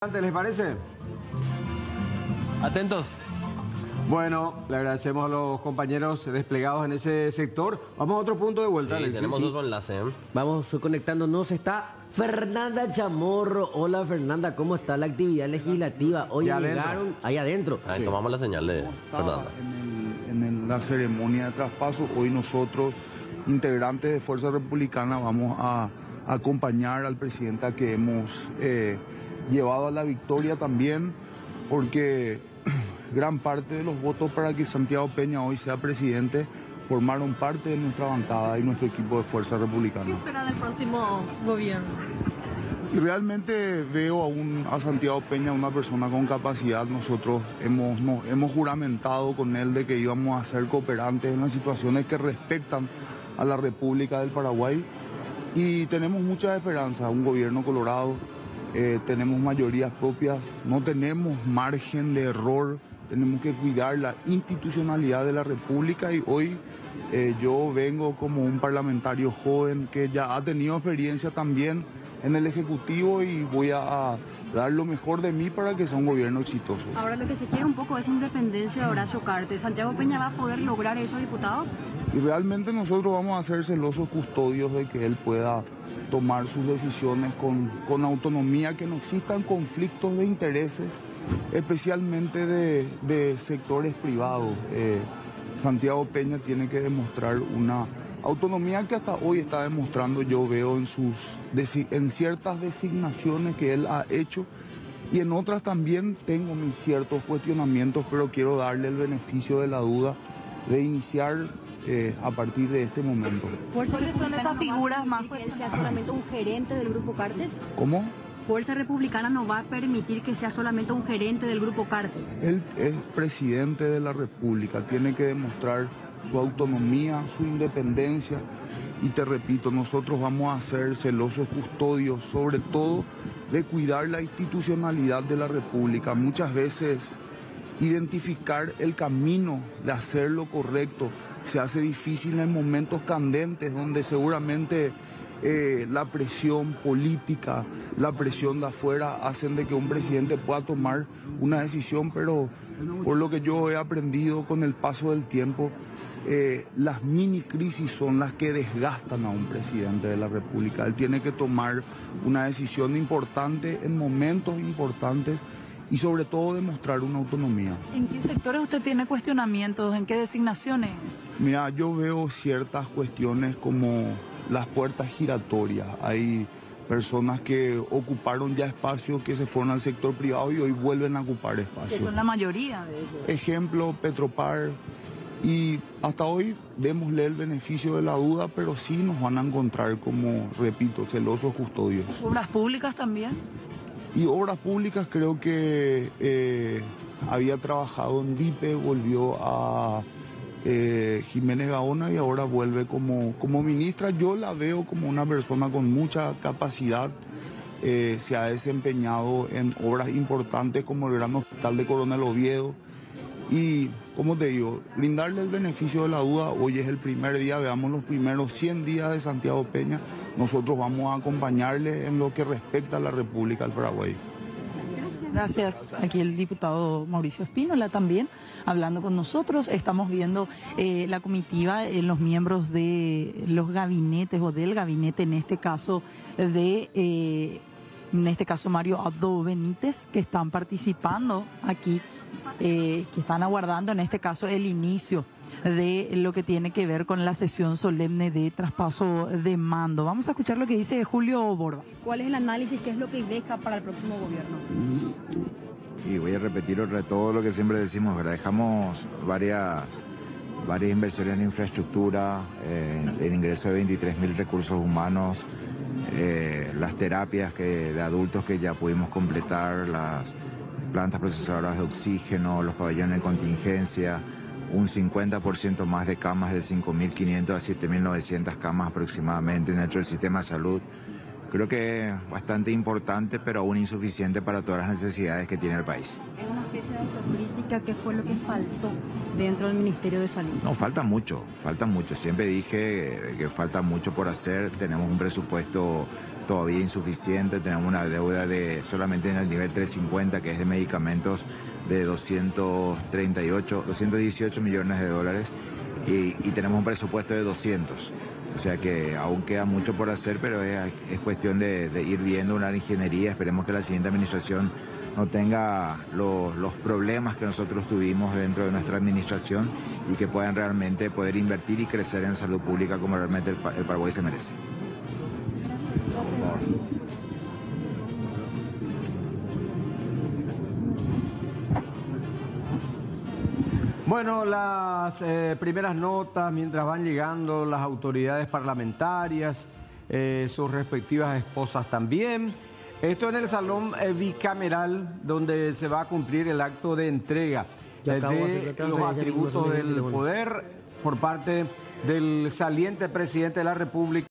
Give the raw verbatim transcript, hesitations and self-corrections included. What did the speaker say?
¿Les parece? Atentos. Bueno, le agradecemos a los compañeros desplegados en ese sector. Vamos a otro punto de vuelta. Sí, Alexis. tenemos otro enlace. ¿eh? Vamos conectándonos. Está Fernanda Chamorro. Hola Fernanda, ¿cómo está la actividad legislativa? Hoy Ya llegaron adentro. ahí adentro. Ahí Sí. tomamos la señal de Fernanda. En, el- en el- la ceremonia de traspaso, hoy nosotros, integrantes de Fuerza Republicana, vamos a, a acompañar al presidente a que hemos eh, llevado a la victoria también, porque gran parte de los votos para que Santiago Peña hoy sea presidente formaron parte de nuestra bancada y nuestro equipo de Fuerza Republicana. ¿Qué espera del próximo gobierno? Y realmente veo a, un, a Santiago Peña una persona con capacidad. Nosotros hemos, nos, hemos juramentado con él de que íbamos a ser cooperantes en las situaciones que respectan a la República del Paraguay. Y tenemos mucha esperanza, un gobierno colorado, eh, tenemos mayorías propias, no tenemos margen de error, tenemos que cuidar la institucionalidad de la República y hoy eh, yo vengo como un parlamentario joven que ya ha tenido experiencia también en el Ejecutivo y voy a, a dar lo mejor de mí para que sea un gobierno exitoso. Ahora lo que se quiere un poco es independencia de Horacio Cartes. ¿Santiago Peña va a poder lograr eso, diputado? Y realmente nosotros vamos a ser celosos custodios de que él pueda tomar sus decisiones con, con autonomía, que no existan conflictos de intereses, especialmente de, de sectores privados. Eh, Santiago Peña tiene que demostrar una autonomía que hasta hoy está demostrando, yo veo en, sus, en ciertas designaciones que él ha hecho y en otras también tengo mis ciertos cuestionamientos, pero quiero darle el beneficio de la duda de iniciar eh, a partir de este momento. ¿Cuáles son esas figuras más que él sea solamente un gerente del Grupo Cartes? ¿Cómo? Fuerza Republicana no va a permitir que sea solamente un gerente del Grupo Cartes. Él es presidente de la República, tiene que demostrar su autonomía, su independencia y te repito, nosotros vamos a ser celosos custodios, sobre todo de cuidar la institucionalidad de la República. Muchas veces identificar el camino de hacer lo correcto se hace difícil en momentos candentes donde seguramente eh, la presión política, la presión de afuera hacen de que un presidente pueda tomar una decisión, pero por lo que yo he aprendido con el paso del tiempo, eh, las mini crisis son las que desgastan a un presidente de la República. Él tiene que tomar una decisión importante en momentos importantes y sobre todo demostrar una autonomía. ¿En qué sectores usted tiene cuestionamientos? ¿En qué designaciones? Mira, yo veo ciertas cuestiones como las puertas giratorias. Hay personas que ocuparon ya espacios que se fueron al sector privado y hoy vuelven a ocupar Que espacios. son la mayoría de ellos. Ejemplo, Petropar. Y hasta hoy démosle el beneficio de la duda, pero sí nos van a encontrar como, repito, celosos custodios. ¿Obras públicas también? Y obras públicas creo que eh, había trabajado en D I P E, volvió a eh, Jiménez Gaona y ahora vuelve como, como ministra. Yo la veo como una persona con mucha capacidad. Eh, se ha desempeñado en obras importantes como el Gran Hospital de Coronel Oviedo. Y, como te digo, brindarle el beneficio de la duda. Hoy es el primer día, veamos los primeros cien días de Santiago Peña. Nosotros vamos a acompañarle en lo que respecta a la República del Paraguay. Gracias. Aquí el diputado Mauricio Espínola también hablando con nosotros. Estamos viendo eh, la comitiva, eh, los miembros de los gabinetes o del gabinete, en este caso de... Eh, en este caso Mario Abdo Benítez, que están participando aquí, eh, que están aguardando en este caso el inicio de lo que tiene que ver con la sesión solemne de traspaso de mando. Vamos a escuchar lo que dice Julio Borba. ¿Cuál es el análisis? ¿Qué es lo que deja para el próximo gobierno? Y voy a repetir otra vez todo lo que siempre decimos, ¿verdad? Dejamos varias, varias inversiones en infraestructura, eh, el ingreso de veintitrés mil recursos humanos, Eh, las terapias que, de adultos que ya pudimos completar, las plantas procesadoras de oxígeno, los pabellones de contingencia, un cincuenta por ciento más de camas, de cinco mil quinientas a siete mil novecientas camas aproximadamente dentro del sistema de salud. Creo que es bastante importante, pero aún insuficiente para todas las necesidades que tiene el país. Es una especie de autocrítica. ¿Qué fue lo que faltó dentro del Ministerio de Salud? No, falta mucho, falta mucho. Siempre dije que falta mucho por hacer. Tenemos un presupuesto todavía insuficiente. Tenemos una deuda de solamente en el nivel trescientos cincuenta, que es de medicamentos, de doscientos treinta y ocho, doscientos dieciocho millones de dólares y, y tenemos un presupuesto de doscientos. O sea que aún queda mucho por hacer, pero es, es cuestión de, de ir viendo una ingeniería. Esperemos que la siguiente administración no tenga los, los problemas que nosotros tuvimos dentro de nuestra administración y que puedan realmente poder invertir y crecer en salud pública como realmente el, el Paraguay se merece. Por favor. Bueno, las eh, primeras notas, mientras van llegando las autoridades parlamentarias, eh, sus respectivas esposas también. Esto en el salón eh, bicameral, donde se va a cumplir el acto de entrega eh, de los atributos del poder por parte del saliente presidente de la República.